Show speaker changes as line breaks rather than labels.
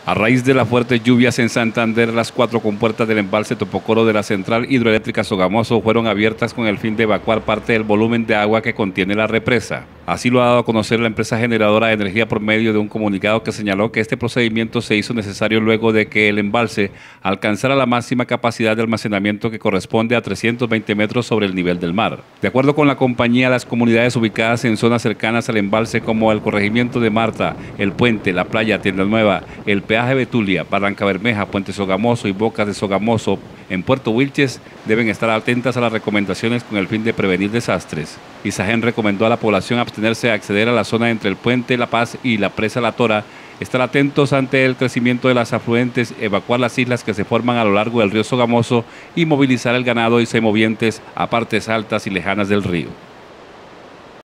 A raíz de las fuertes lluvias en Santander, las 4 compuertas del embalse Topocoro de la Central Hidroeléctrica Sogamoso fueron abiertas con el fin de evacuar parte del volumen de agua que contiene la represa. Así lo ha dado a conocer la empresa generadora de energía por medio de un comunicado que señaló que este procedimiento se hizo necesario luego de que el embalse alcanzara la máxima capacidad de almacenamiento que corresponde a 320 metros sobre el nivel del mar. De acuerdo con la compañía, las comunidades ubicadas en zonas cercanas al embalse como el corregimiento de Marta, el Puente, la playa Tienda Nueva, el peaje Betulia, Barranca Bermeja, Puente Sogamoso y Bocas de Sogamoso en Puerto Wilches deben estar atentas a las recomendaciones con el fin de prevenir desastres. Isagen recomendó a la población abstenerse de acceder a la zona entre el Puente La Paz y la presa La Tora, estar atentos ante el crecimiento de las afluentes, evacuar las islas que se forman a lo largo del río Sogamoso y movilizar el ganado y semovientes a partes altas y lejanas del río.